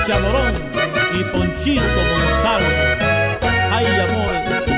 Chamorón y Ponchito Gonzalo. Ay, amores.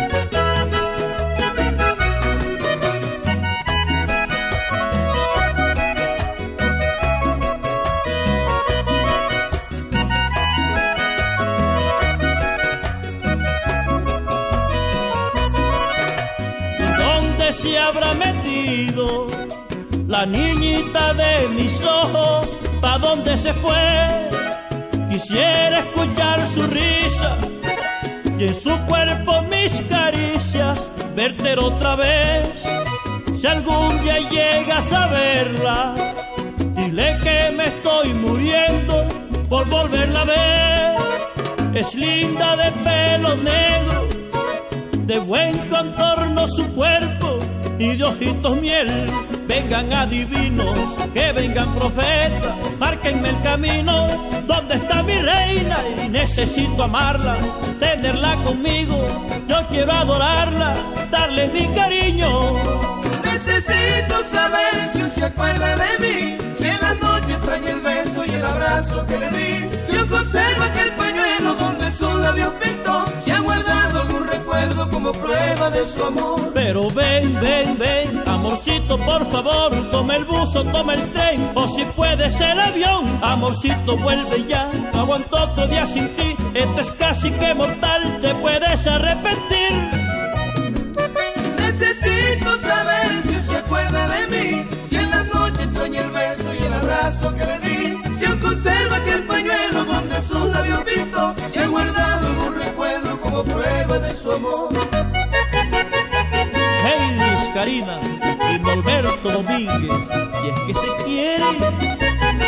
¿Dónde se habrá metido la niñita de mis ojos? ¿Pa' dónde se fue? Quisiera escuchar su risa y en su cuerpo mis caricias, verte otra vez. Si algún día llegas a verla, dile que me estoy muriendo por volverla a ver. Es linda de pelo negro, de buen contorno su cuerpo y de ojitos miel. Vengan adivinos, que vengan profetas, márquenme el camino. ¿Dónde está mi reina? Y necesito amarla, tenerla conmigo. Yo quiero adorarla, darle mi cariño. Necesito saber si se acuerda de mí, si en la noche extraña el beso y el abrazo que le di, si aún conserva aquel pañuelo donde su labio pintó, si ha guardado algún recuerdo como prueba de su amor. Pero ven, ven, ven, amorcito, por favor, toma el bus o toma el tren, o si puedes el avión. Amorcito, vuelve ya, no aguanto otro día sin ti, esto es casi que mortal, te puedes arrepentir. Necesito saber si se acuerda de mí, si en la noche extraña el beso y el abrazo que le di, si aún conserva aquel pañuelo donde su labio pintó, si ha guardado algún recuerdo como prueba de su amor. Hey, Liz Karina y Norberto Domínguez, y es que se quieren.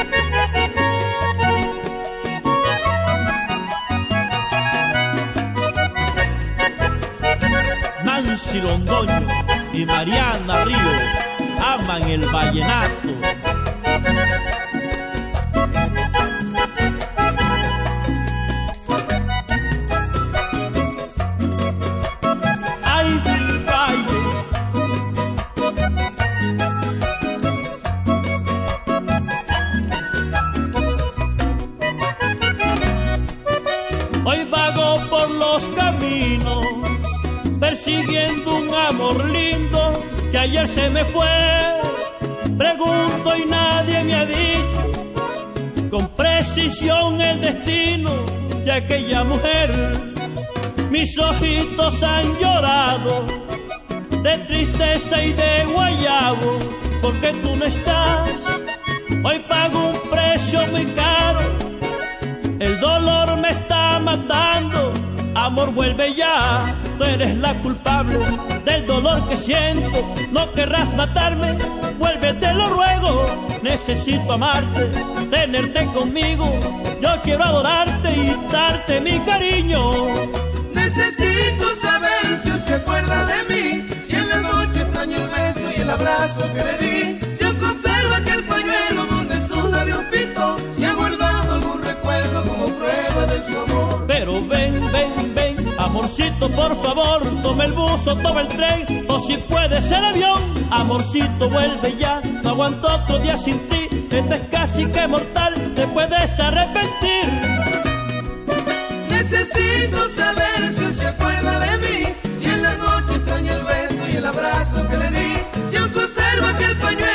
Nancy Londoño y Mariana Ríos aman el vallenato. Ay, del valle. Hoy vago por los caminos persiguiendo un amor lindo que ayer se me fue. Pregunto y nadie me ha dicho con precisión el destino de aquella mujer. Mis ojitos han llorado de tristeza y de guayabo porque tú no estás. Hoy pago un precio muy caro, el dolor me está matando. Amor, vuelve ya, tú eres la culpable del dolor que siento. No querrás matarme, vuelve, te lo ruego. Necesito amarte, tenerte conmigo. Yo quiero adorarte y darte mi cariño. Necesito saber si se acuerda de mí, si en la noche extraña el beso y el abrazo que le di, si aún conserva aquel pañuelo donde su labio pintó, si ha guardado algún recuerdo como prueba de su amor. Pero ven, ven, ven, amorcito, por favor, toma el bus o toma el tren, o si puedes el avión. Amorcito, vuelve ya, no aguanto otro día sin ti, esto es casi que mortal, te puedes arrepentir. Necesito saber si se acuerda de mí, si en la noche extraña el beso y el abrazo que le di, si aún conserva aquel pañuelo